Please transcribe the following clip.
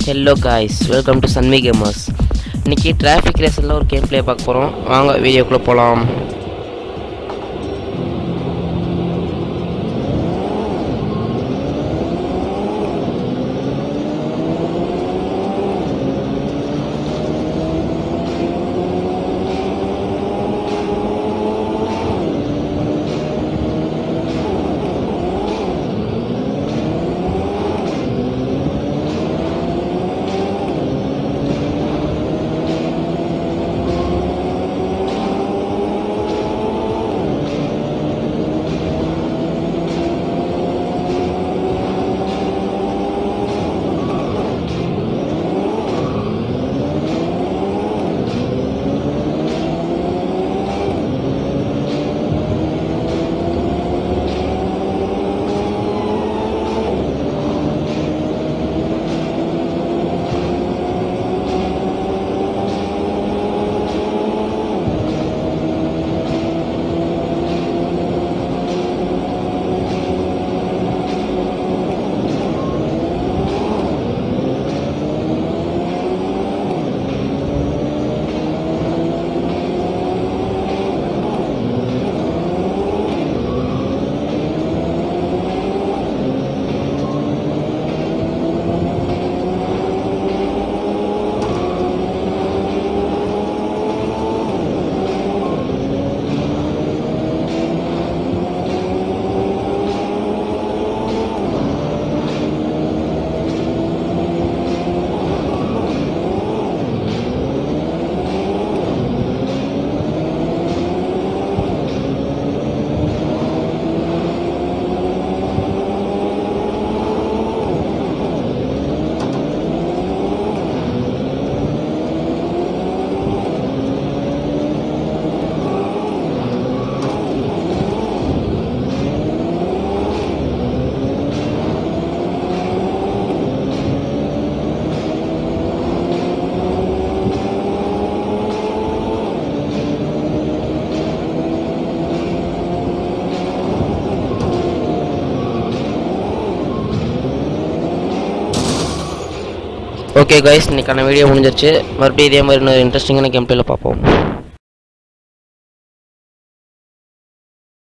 Hello guys, welcome to Sunmi Gamers. இன்னைக்கு traffic ரேஸ்ல ஒரு கேம் ப்ளே பார்க்க போறோம். வாங்க வீடியோக்குள்ள போலாம். ஓகே गाइस, இன்னைக்கான வீடியோ முடிஞ்சிருச்சு. மறுபடியும் இதே மாதிரி இன்னொரு இன்ட்ரெஸ்டிங்கான கேம் ப்ளேல பார்ப்போம்.